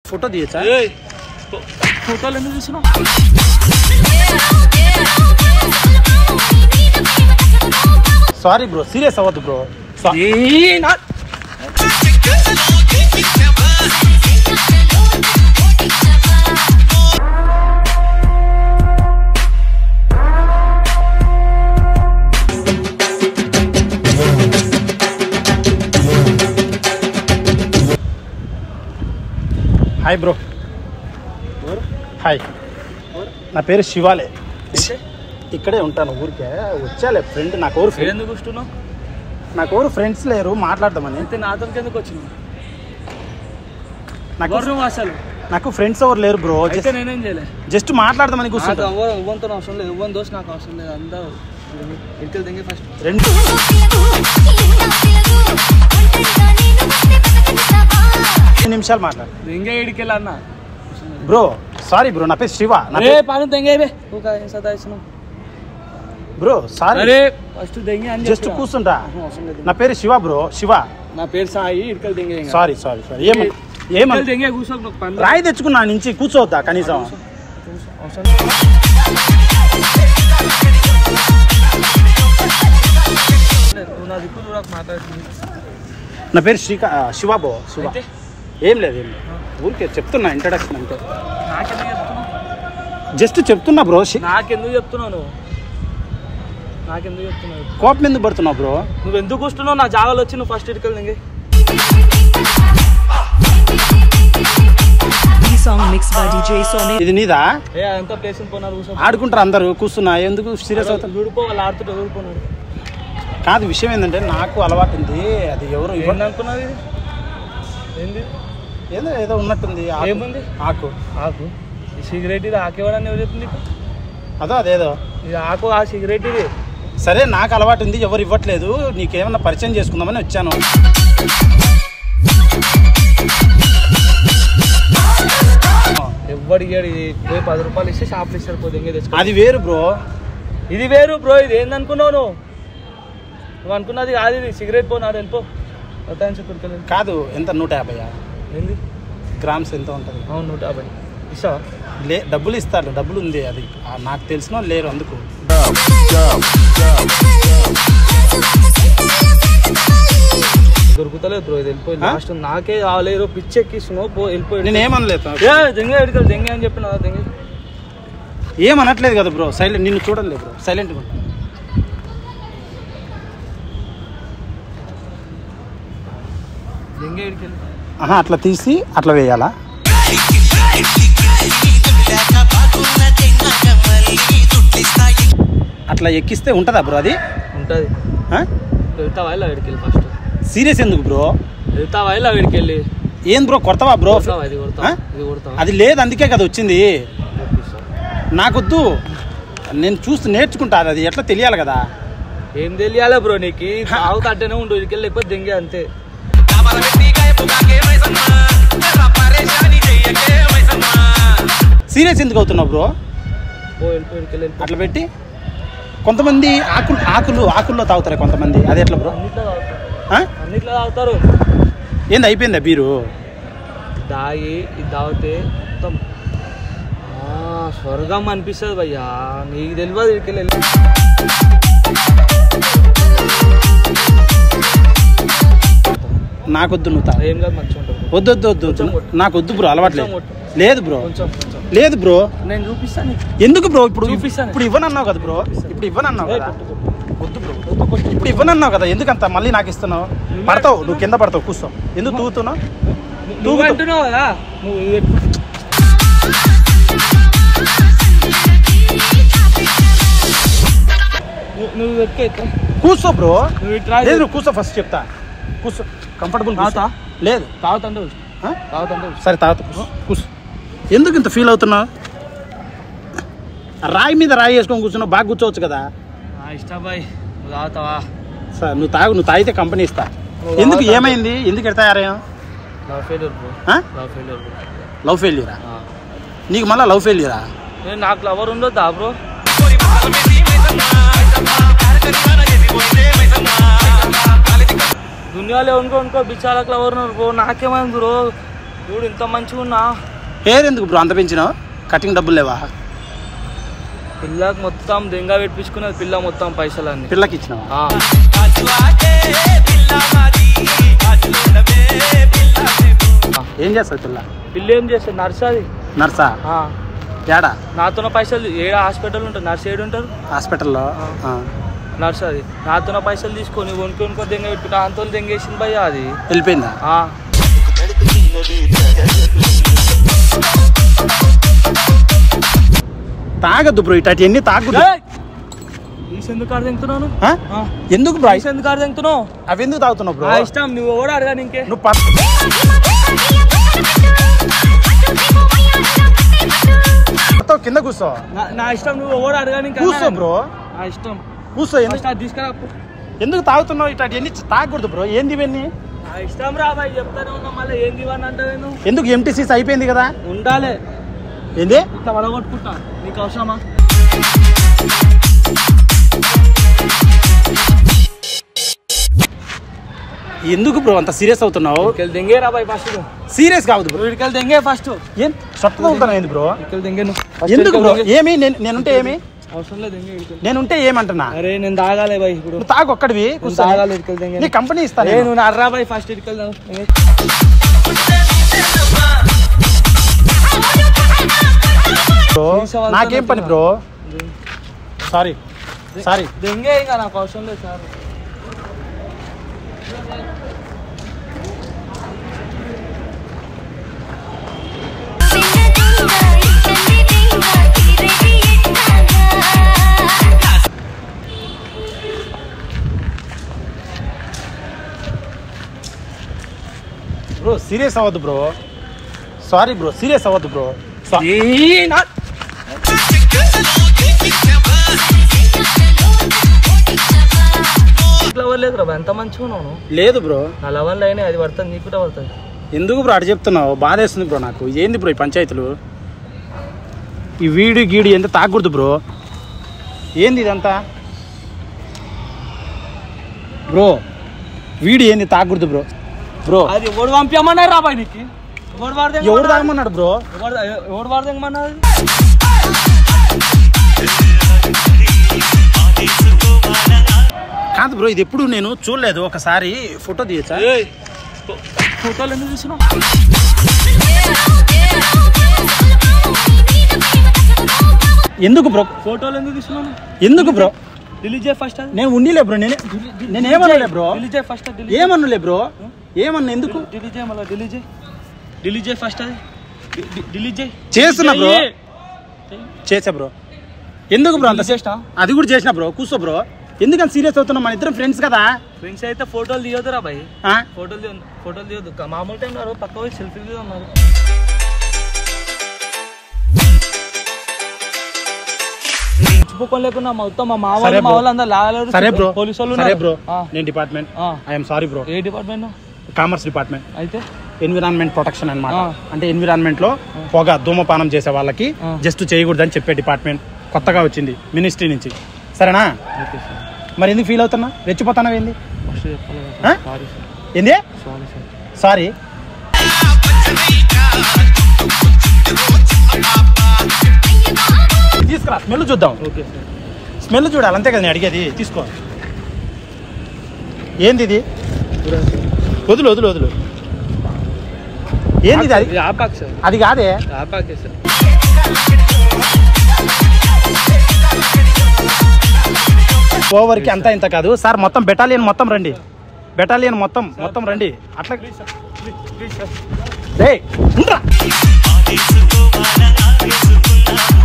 Photo తీయచ్చా? ఫోటోలు ఎందుకు చూసినావు? సారీ బ్రో, సీరియస్ అవ్వద్దు బ్రో. Hi bro. హాయ్, నా పేరు శివాలే. ఇక్కడే ఉంటాను, ఊరికే వచ్చాలే. ఫ్రెండ్ నాకు ఎవరు ఫ్రెండ్ ఎందుకు వస్తున్నావు? నాకు ఎవరు ఫ్రెండ్స్ లేరు మాట్లాడదామని. అయితే నాతో ఎందుకు వచ్చినావు? అసలు నాకు ఫ్రెండ్స్ ఎవరు లేరు బ్రో. అయితే నేనేం చేయలే, జస్ట్ మాట్లాడదామని కూర్చుంటా. ఇవ్వంతో అవసరం లేదు, ఇవ్వని దోష్ నాకు అవసరం లేదు. అంతా ఇంటికి దింగే ఫస్ట్ రెండు 2 నిమిషాలు మాట్లాడు. దింగే ఇడికి వెళ్ళన్నా బ్రో. సారీ బ్రో, నా పేరు శివ. పాను దెంగే బ్రో సారీ, ఫస్ట్ దెంగే అని జస్ట్ కూర్చుంటా. నా పేరు శివ బ్రో, శివ. నా పేరు సాయి. ఇడికల్ దెంగే. Sorry sorry sorry. ఏమని దెంగే కూర్చో. రాయి తెచ్చుకున్నా నుంచి కూర్చోవద్దా కనీసం? నా పేరు శివ బ్రో, శివ. ఏం లేదు, ఊరికే చెప్తున్నా, ఇంట్రడక్షన్ అంటే. జస్ట్ చెప్తున్నా బ్రో. నాకెందుకు చెప్తున్నావు నువ్వు? నాకెందుకు చెప్తున్నావు? కోపం ఎందుకు పడుతున్నావు బ్రో? నువ్వు ఎందుకు వస్తున్నావు నా జాగాలో వచ్చి? నువ్వు ఫస్ట్ ఇటుకలు దింగి. ఇది నీదా? ఎంత ప్లేస్ ఆడుకుంటారు అందరూ, కూర్చున్నా. ఎందుకు సీరియస్ అవుతారు? విడిపో, వాళ్ళు ఆడుతుంటే విడిపోన్నాడు. కాదు, విషయం ఏంటంటే నాకు అలవాటు ఉంది. అది ఎవరు ఇవ్వండి అనుకున్నది. ఏంది? ఏదో ఏదో ఉన్నట్టుంది. ఏముంది? ఆకు. ఆకు సిగరెట్. ఇది ఆకు ఇవ్వడానికి ఎవరు చెప్తుంది? అదేదో ఇది ఆకు, ఆ సిగరెట్ ఇది. సరే, నాకు అలవాటు ఉంది, ఎవరు ఇవ్వట్లేదు. నీకేమన్నా పరిచయం చేసుకుందామని వచ్చాను. ఎవరు ఇయ్యాడు? పోయి 10 రూపాయలు ఇస్తే షాప్లు ఇస్తారు. పోతే తెచ్చుకో. అది వేరు బ్రో, ఇది వేరు బ్రో. ఇది ఏందనుకున్నావు నువ్వు అనుకున్నది కాదు ఇది. సిగరెట్ పోనాడు వెళ్ళిపో. కాదు. ఎంత? 150? ఏంది గ్రామ్స్ ఎంత ఉంటుంది? అవును, 150 ఇస్తావా? డబ్బులు ఇస్తాడు, డబ్బులు ఉంది. అది నాకు తెలిసిన లేరు, అందుకు. దొరుకుతలేదు బ్రో. ఇది వెళ్ళిపోయి లాస్ట్ నాకే రాలేదు. పిచ్చెక్కిస్తున్నావు, పో వెళ్ళిపోయి. నేను ఏమనలేదు. దెంగే ఎడుకలు దెంగే అని చెప్పిన దెంగే. ఏమనట్లేదు కదా బ్రో. సైలెంట్, నిన్ను చూడలేదు బ్రో. సైలెంట్గా ఉంటా. దెంగే ఎడుకెళ్ళి. అట్లా తీసి అట్లా వేయాలా? అట్లా ఎక్కిస్తే ఉంటుందా బ్రో? అది ఉంటుంది. వెళ్తావా ఇలా వీడికెళ్ళి? ఫస్ట్ సీరియస్ ఎందుకు బ్రో? వెళ్తావా ఇలా వీడికెళ్ళి? ఏం బ్రో, కొడతావా బ్రో? ఇది లేదు, అందుకే కదా వచ్చింది. నాకొద్దు, నేను చూస్తూ నేర్చుకుంటా. అది ఎట్లా తెలియాలి కదా. ఏం తెలియాలా బ్రో నీకు? తాగుతాంటేనే ఉండు, వీడికెళ్ళి లేకపోతే దెంగే అంతే. సీరియస్ ఎందుకు అవుతున్నావు బ్రో? అట్లా పెట్టి కొంతమంది ఆకుల్లో తాగుతారు కొంతమంది. అది ఎట్లా బ్రో? అన్నిట్లో తాగుతారు. ఏంది, అయిపోయిందా బీరు? దాగి ఇది తాగితే మొత్తం స్వర్గం అనిపిస్తుంది భయ్యా. నీకు తెలియదు. ఇక్కడికి నాకొద్దు, నువ్వు తాగు. ఏం కాదు, మంచిగా ఉంటుంది. వద్దు, నాకొద్దు బ్రో, అలవాట్లేదు. లేదు బ్రో, లేదు బ్రో. నేను చూపిస్తాను. ఎందుకు బ్రో? ఇప్పుడు ఇవ్వనన్నావు కదా బ్రో. ఇప్పుడు ఇవ్వనన్నావు కదా. వద్దు బ్రో, ఇప్పుడు ఇవ్వనన్నావు కదా. ఎందుకంత మళ్ళీ నాకు ఇస్తున్నావు? పడతావు, నువ్వు కింద పడతావు. కూర్చో. ఎందుకు తూగుతున్నావు? నువ్వు అంటున్నావు కదా. నువ్వు కూర్చో బ్రో. లేదు, నువ్వు కూర్చో. ఫస్ట్ చెప్తా, కూర్చో. కంఫర్టబుల్ లేదు. తాగుతాంటే సరే, తాగుతా. కూర్చో. ఎందుకు ఇంత ఫీల్ అవుతున్నావు? రాయి మీద రాయి వేసుకొని కూర్చున్నావు, బాగా కూర్చోవచ్చు కదా. ఇష్టం బాయ్. నువ్వు తాగుతావా? సార్, నువ్వు తాగితే కంపెనీ ఇస్తా. ఎందుకు? ఏమైంది? ఎందుకు ఎడతా? లవ్ ఫెయిల్యూరా? నీకు మళ్ళీ లవ్ ఫెయిల్యూరా? నాకు లవర్ ఉండొద్దా బ్రో? దునియాలో ఉనుకో బిచ్చాలకు లవర్ ఉన్నారు బ్రో. నాకేమైంది బ్రో? చూడు ఇంత మంచిగా ఉన్నా. హెయిర్ ఎందుకు బ్రో అంత పెంచినావు? కటింగ్ డబ్బులు లేవా? పిల్లకి మొత్తం దెంగ పెట్టించుకున్నది పిల్ల మొత్తం పైసలన్నీ పిల్లకి ఇచ్చినావా? ఏం చేస్తావు పిల్ల? పిల్ల ఏం చేస్తుంది? నర్స్ అది. నర్సా? ఏడా? నాతోన పైసలు ఏడ హాస్పిటల్ ఉంటుంది. నర్స్ ఏడు ఉంటారు హాస్పిటల్లో. నర్స్ అది నాతోన పైసలు తీసుకొని వణుకో దెంగ పెట్టుకుంటా అంతో దెంగేసింది భయ్య. అది వెళ్ళిపోయిందా? తాగద్దు బ్రో ఇటు ఎన్ని తాగద్దు. ఎందుకు ఆడ తెంగుతున్నాను? ఎందుకు బ్రో ఎందుకు ఆడ తెంగుతున్నావు? అవి ఎందుకు తాగుతున్నావు బ్రో? ఇష్టం నువ్వు ఎవడు అడగా ఇంకే. నువ్వు కింద కూర్చో. నా ఇష్టం నువ్వు ఎవడు అడగా కూర్చో బ్రో. నా ఇష్టం కూర్చో. తీసుకురా. ఎందుకు తాగుతున్నావు? ఇటు ఎన్ని తాగకూడదు బ్రో. ఏంది ఇవన్నీ? నా ఇష్టం రాబాయి చెప్తానే ఉన్నా. మళ్ళీ ఏంది ఇవన్నీ అంటావు? ఎందుకు? ఎంటీసీస్ అయిపోయింది కదా. ఉండాలి. ఏంది ఇట్లా వడగొట్టుకుంటా? నీకు అవసరమా? ఎందుకు బ్రో అంత సీరియస్ అవుతున్నావు? దెంగే రాబాయి ఫస్ట్. సీరియస్ కావద్దు బ్రో. వీడికి దెంగే ఫస్ట్. ఏం సొట్టతో ఉంటాను ఏంది బ్రో? దెంగే ఎందుకు బ్రో? ఏమి నేనుంటే ఏమి అవసరం లేదు. నేనుంటే ఏమంటున్నా? అరే నేను తాగాలి బాయ్. ఇప్పుడు నువ్వు తాగు ఒక్కడివి. తాగాలి. నీ కంపెనీ ఇస్తాను. నువ్వు అర్రా బాయ్ ఫస్ట్ ఇటుకెళ్దాం. నాకేం పని బ్రో? సారీ దెంగే ఇంకా నాకు అవసరం లేదు సార్. బ్రో సీరియస్ అవ్వద్దు బ్రో. Sorry bro. సీరియస్ అవ్వద్దు బ్రో. లేదు ఎంత మంచిగా ఉన్నావు. లేదు బ్రో. నా లవన్లు అయినా అది పడుతుంది. నీకు కూడా పడుతుంది. ఎందుకు బ్రో అటు చెప్తున్నావు? బాధేస్తుంది బ్రో నాకు. ఏంది బ్రో ఈ పంచాయతీలు? ఈ వీడి గీడి ఎంత తాగకూడదు బ్రో. ఏంది ఇదంతా బ్రో? వీడి ఏంది తాగకూడదు బ్రో. బ్రో అది ఎవడు పంపించమన్నారు రాబాయ్ నీకు? ఎవడు తాగమన్నాడు బ్రో? ఎవడు వాడదమన్నాడు? కాదు బ్రో ఇది ఎప్పుడు నేను చూడలేదు. ఒకసారి ఫోటో తీయచ్చా? ఫోటోలు ఎందుకు తీసినావు? ఎందుకు బ్రో? ఫోటోలు ఎందుకు తీసినావు? ఎందుకు బ్రో? డిలీట్ చేయి ఫస్ట్. నేను ఉండిలే బ్రో. నేనేమనలే బ్రో. డిలీట్ చేయి ఫస్ట్. ఏమనలే బ్రో. ఏమన్నా? ఎందుకు డిలీట్ చేయి? మళ్ళీ డిలీట్ చేయి ఫస్ట్. అది డిలీట్ చేయి. చేస్తున్నా బ్రో. చేసా బ్రో. ఎందుకు బ్రో అంత చేసినా? అది కూడా చేసినా బ్రో. కూర్చో బ్రో. ఎందుకంత సీరియస్ అవుతున్నావు? మన ఇద్దరం ఫ్రెండ్స్ కదా. ఫ్రెండ్స్ అయితే ఫోటోలు తీయొద్దు రా బాయ్. ఫోటోలు తీయొద్దు. మామూలు టైం ఉన్నారు పక్క పోయి సెల్ఫీ ఉన్నారు. లేకుండా మొత్తం మా వాళ్ళు అందరూ లాగారు. సరే బ్రో. పోలీసు వాళ్ళు. సరే బ్రో. నేను డిపార్ట్మెంట్. I'm sorry bro. ఏ డిపార్ట్మెంట్? Commerce department. అయితే ఎన్విరాన్మెంట్ ప్రొటెక్షన్ అన్నమాట. అంటే ఎన్విరాన్మెంట్ లో పొగ ధూమపానం చేసే వాళ్ళకి జస్ట్ చేయకూడదని చెప్పే డిపార్ట్మెంట్ కొత్తగా వచ్చింది మినిస్ట్రీ నుంచి. సరేనా? మరి ఎందుకు ఫీల్ అవుతున్నా? రెచ్చిపోతానా? ఏంది ఏంది? సారీ. తీసుకురా. స్మెల్ చూద్దాం. స్మెల్ చూడాలి అంతే కదా నేను అడిగేది. తీసుకో. ఏంది ఇది? వదులు వదులు వదులు. ఏంది అది? అది కాదే. ఓవర్కి అంతా ఇంత కాదు సార్. మొత్తం బెటాలియన్ మొత్తం రండి. బెటాలియన్ మొత్తం రండి. అట్లా రే